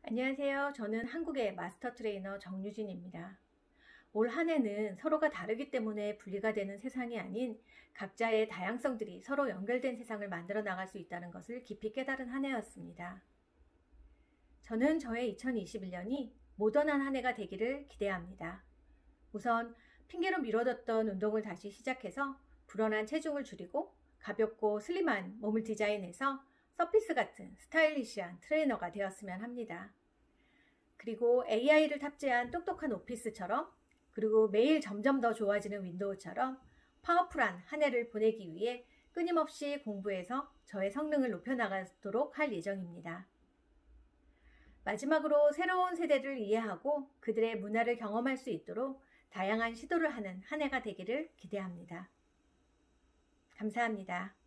안녕하세요. 저는 한국의 마스터 트레이너 정유진입니다. 올 한 해는 서로가 다르기 때문에 분리가 되는 세상이 아닌 각자의 다양성들이 서로 연결된 세상을 만들어 나갈 수 있다는 것을 깊이 깨달은 한 해였습니다. 저는 저의 2021년이 모던한 한 해가 되기를 기대합니다. 우선 핑계로 미뤄뒀던 운동을 다시 시작해서 불어난 체중을 줄이고 가볍고 슬림한 몸을 디자인해서 서피스 같은 스타일리시한 트레이너가 되었으면 합니다. 그리고 AI를 탑재한 똑똑한 오피스처럼, 그리고 매일 점점 더 좋아지는 윈도우처럼 파워풀한 한 해를 보내기 위해 끊임없이 공부해서 저의 성능을 높여나가도록 할 예정입니다. 마지막으로 새로운 세대를 이해하고 그들의 문화를 경험할 수 있도록 다양한 시도를 하는 한 해가 되기를 기대합니다. 감사합니다.